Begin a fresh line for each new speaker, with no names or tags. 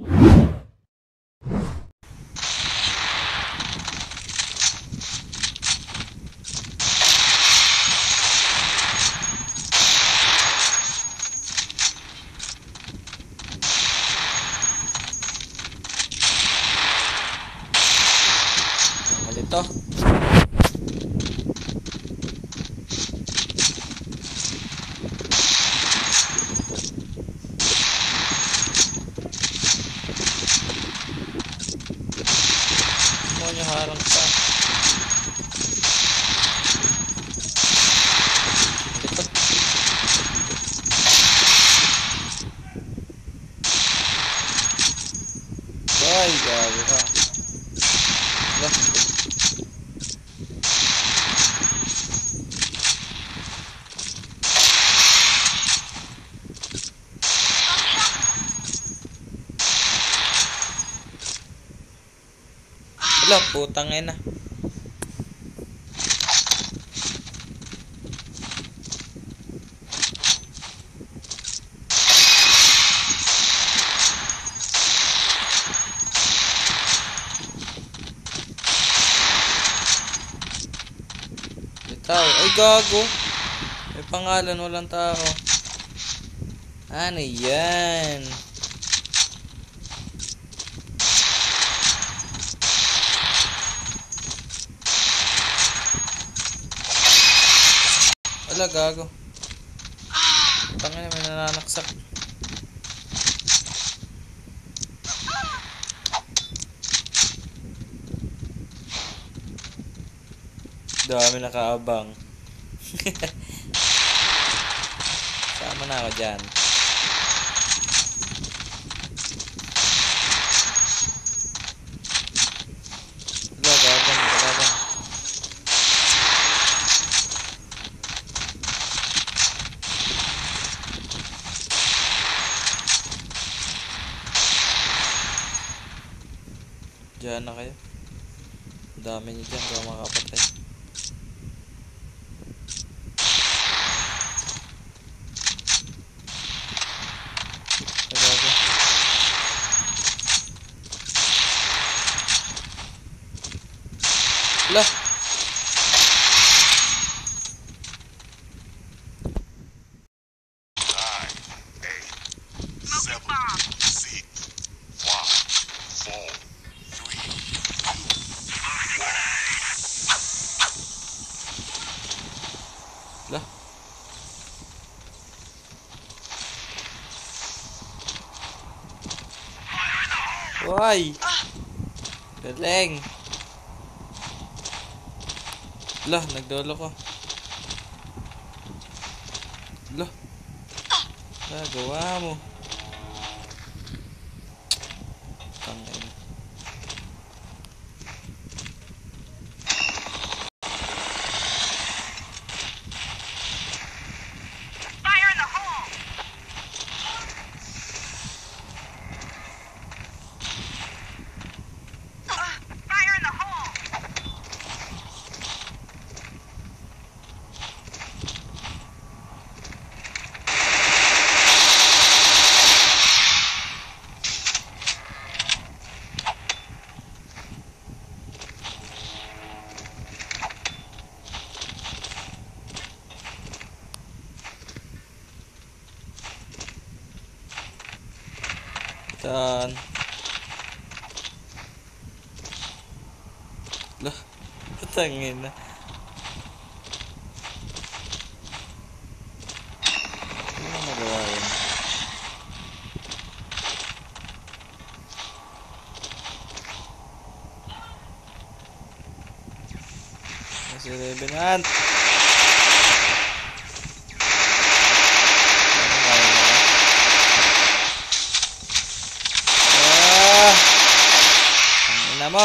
Malito. Semuanya harang pa. Ito. Ay, gago ka. Lah. Wala, putang ina. Tao, ay gago. May pangalan, walang tao. Ano yan? Wala, gago. Tangina, may nananaksak. Dami nakaabang. Sama na ako dyan. Wala, gago. Nakabang. Diyan na kayo. Dami nyo dyan, kaya makapatay. Lah. Lah. Why? Galing. Lah, nagdolo ko. Lah. Gawa mo. Tangin.
Fire in the hole. Fire in the hole.
Dan. Lah. Tangin na. Ano magawa yun? Si Revenant. Mo.